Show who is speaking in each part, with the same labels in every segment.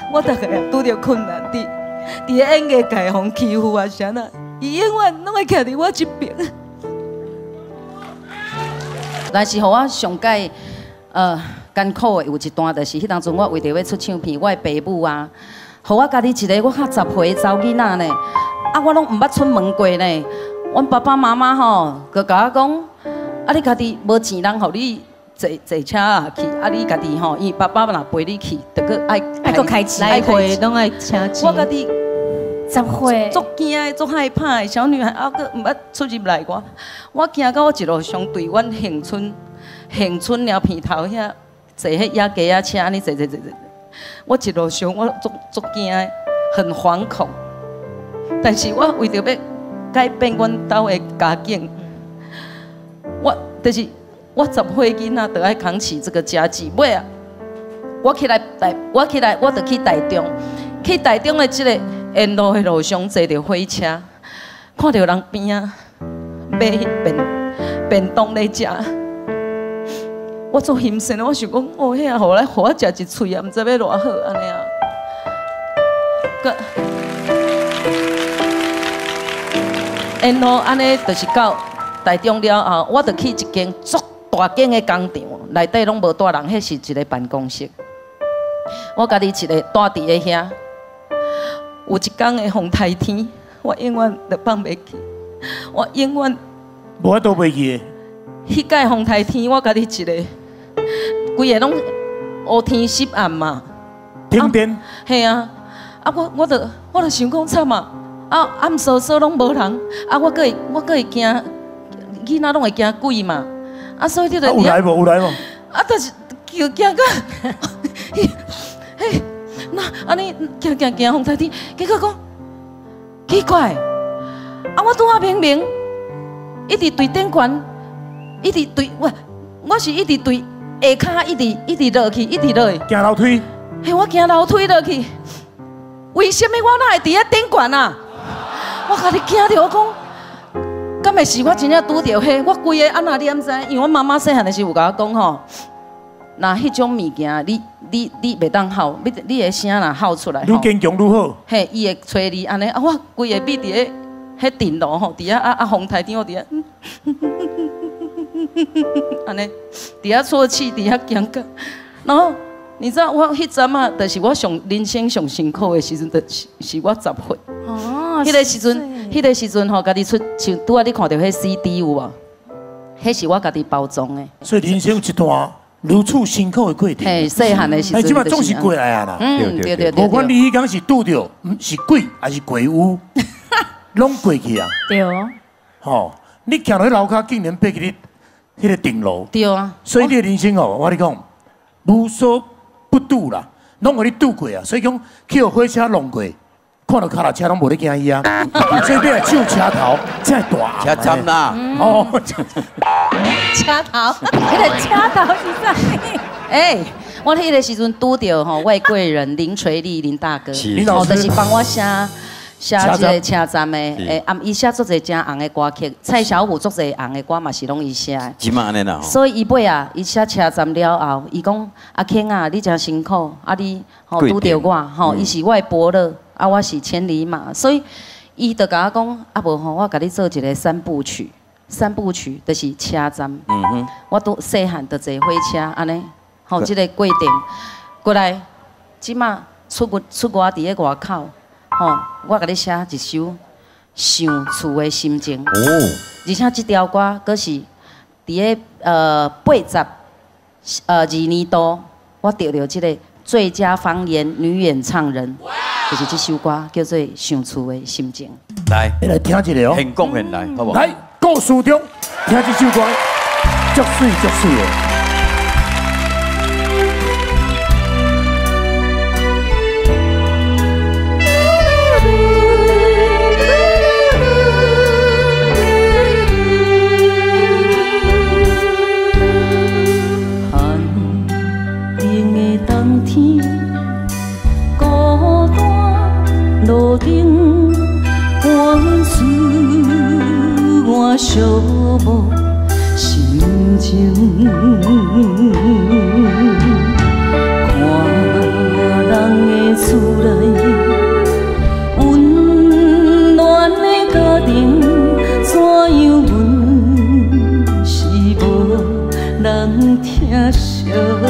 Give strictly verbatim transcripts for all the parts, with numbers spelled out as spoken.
Speaker 1: 我大概也拄着困难，伫伫演艺界互欺负啊啥呐，伊永远拢会徛伫我这边。但是，互我上界呃艰苦的有一段，就是迄当阵我为着要出唱片，我的爸母啊，互我家己一个我较十岁的查囡仔呢，啊我拢毋捌出门过呢。阮爸爸妈妈吼，佮甲我讲，啊你家己无钱，人互你坐坐车啊去，啊你家己吼，因为爸爸若陪你去，着佮爱
Speaker 2: 爱佮开钱，来回拢爱请钱。
Speaker 1: 我家己。
Speaker 2: 十岁，
Speaker 1: 足惊的，足害怕的小女孩，啊，佮毋捌出入来我，我惊到我一路上对阮恒春、恒春了片头遐坐迄野鸡仔车安尼坐坐坐坐，我一路上我足足惊的，很惶恐。但是我为着要改变阮兜的家境，我就是我十岁囡仔，就爱扛起这个家计。尾啊，我起来台，我起来，我就去台中，去台中的即个。沿路的路上坐着火车，看到人边啊买便便当来食，我做心酸，我想讲，哦，遐互来互我食一喙啊，毋知要偌好安尼啊。个沿路安尼就是到台中了后，我就去一间足大间的工厂，内底拢无住人，迄是一个办公室。我家己一个住伫个遐。有一天的风台天，我永远都放袂去。我永远
Speaker 3: 无法度袂去。
Speaker 1: 迄届风台天，我家己一个，规个拢乌天湿暗嘛。
Speaker 3: 停电。
Speaker 1: 系啊，啊我我着我着想讲惨啊，啊暗扫扫拢无人，啊我搁会我搁会惊，囡仔拢会惊鬼嘛。啊所以你着
Speaker 3: 有来无？有来无？
Speaker 1: 啊，但是就惊到，嘿。那安尼行行行，风台天，结果讲奇怪，啊！我拄啊明明一直对顶悬，一直对我，我是一直对下骹一直一直落去，一直落去。
Speaker 3: 行楼梯。
Speaker 1: 嘿，我行楼梯落去，为什么我哪会伫遐顶悬啊？我家己惊着，我讲，敢会是我真正拄着迄？我规个安那你毋知？因为我妈妈细汉的时有甲我讲吼。那迄种物件，你你你袂当吼，你你的声若吼出来，
Speaker 3: 愈坚强愈好。
Speaker 1: 嘿，伊会催你安尼，啊，我规个闭伫咧迄电脑吼，伫遐啊啊风台顶我伫遐，安尼，伫遐啜气，伫遐惊个，然后你知道我迄阵啊，就是我上人生上辛苦的时阵，就是是我十岁。哦。迄个时阵，迄个时阵吼，家己出像拄仔你看到迄 C D 有无？迄是我家己包装的。
Speaker 3: 所以人生有一段。如此辛苦的过程，
Speaker 1: 嘿，细汉的时阵，
Speaker 3: 即摆总是过来啊啦。
Speaker 1: 嗯，对对对。
Speaker 3: 无管你迄天是拄着，是鬼还是鬼屋，拢过去啊。
Speaker 2: 对哦。
Speaker 3: 吼，你徛到迄楼骹，竟然爬去你迄个顶楼。
Speaker 1: 对啊。
Speaker 3: 所以你的人生哦，我跟你讲，无所不睹啦，拢互你拄过啊。所以讲，去火车弄过，看到脚踏车拢无咧惊伊啊。所以你来唱车头，才大。
Speaker 4: 车站啦。
Speaker 3: 哦。
Speaker 2: 车头，迄个车头是啥？
Speaker 1: 哎，我迄个时阵拄着吼外贵人林垂利林大哥，哦，就是帮我写写即个车站的，诶，啊，伊写足侪正红的歌曲，蔡小虎足侪红的歌嘛是拢伊写的。
Speaker 4: 即嘛安尼啦。
Speaker 1: 所以伊尾啊，伊写车站了后，伊讲阿庆啊，你真辛苦，啊你吼拄着我，吼，伊是我的伯乐，啊我是千里马，所以伊就甲我讲，啊无吼，我甲你做一个三部曲。三部曲就是车站，嗯哼，我都细汉就坐火车安尼，吼，即个过程过来，即马出国出国伫咧外口，吼，我甲你写一首想厝的心情，哦，而且即条歌阁是伫咧呃八十呃二年度，我得到即个最佳方言女演唱人，就是即首歌叫做想厝的心情。
Speaker 4: 来，
Speaker 3: 来听一个哦，
Speaker 4: 现讲现来，好不好？
Speaker 3: 来。故事中，听这首歌，足水足水的。
Speaker 1: 寒冷的冬天，孤单路顶寒水。我寂寞心情，看人的厝内，温暖的家庭，怎样阮是无人疼惜？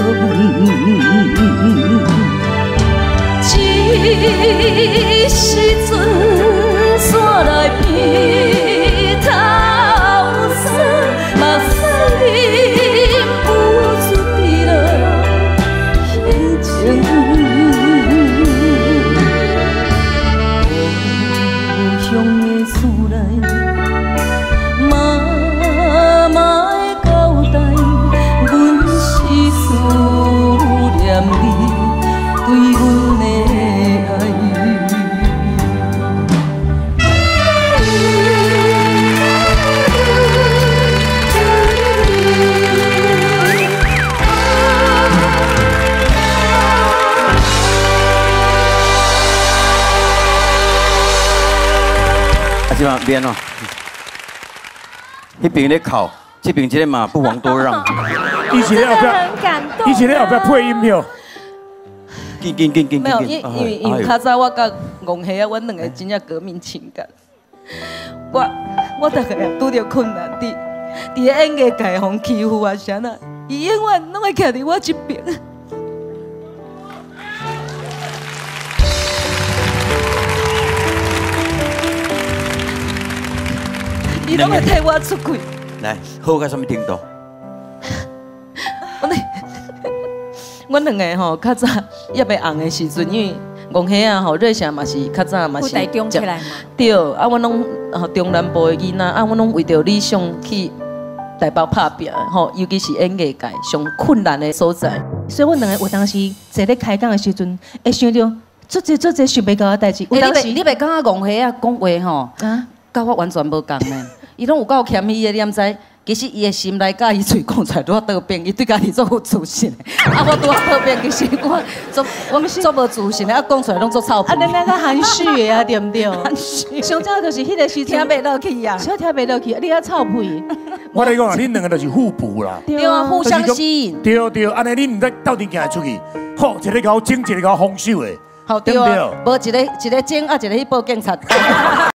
Speaker 1: 这时阵山来披头霜，目屎忍不住滴落眼睛。故乡的厝内，妈妈的交代，阮是思念你对阮的。
Speaker 4: 是嘛变哦，迄边咧哭，这边这个嘛不遑多让。
Speaker 3: 以前要不要？
Speaker 2: 很感动。
Speaker 3: 以前要不要配音票？
Speaker 4: 紧紧紧紧
Speaker 1: 没有，
Speaker 4: 紧！
Speaker 1: 因因为因为较早我甲王希啊，阮两个真正革命情感。我我大概也拄着困难，伫伫演艺界互欺负啊啥呐，伊永远拢会徛伫我这边。伊拢会替我出气。
Speaker 4: 来，好到什么程度？
Speaker 1: 我哋，阮两个吼较早也袂红的时阵，因为王希啊吼瑞霞嘛是较早嘛是
Speaker 2: 台中起来嘛。
Speaker 1: 对，啊，阮拢吼中南部的囡仔，啊，阮拢为着理想去台北拍拼，吼，尤其是演艺界上困难的所在。
Speaker 2: 所以阮两个有当时坐咧开讲的时阵，会想到做这做这想袂到的代志。有当时
Speaker 1: 你袂感觉王希啊讲话吼，
Speaker 2: 啊，
Speaker 1: 甲我完全无共呢？伊拢有够谦虚的，你毋知？其实伊的心内甲伊嘴讲出来拄啊倒变，伊对家己足有自信的。啊，我拄啊倒变，其实我足我足无自信的，啊讲出来拢足臭屁。
Speaker 2: 啊，咱那个含蓄的啊，对不对？
Speaker 1: 含蓄，
Speaker 2: 上早就是迄个时
Speaker 1: 听
Speaker 2: 阵，
Speaker 1: 袂落去呀。
Speaker 2: 小听袂落去，你啊臭屁。
Speaker 3: 我来讲啊，恁两个就是互补啦。
Speaker 1: 对啊，互相吸引。
Speaker 3: 对对，安尼恁唔知斗阵行出去，好一个甲我整，一个甲我防守的，
Speaker 1: 好对啊，无一个一个整啊，一个去报警察。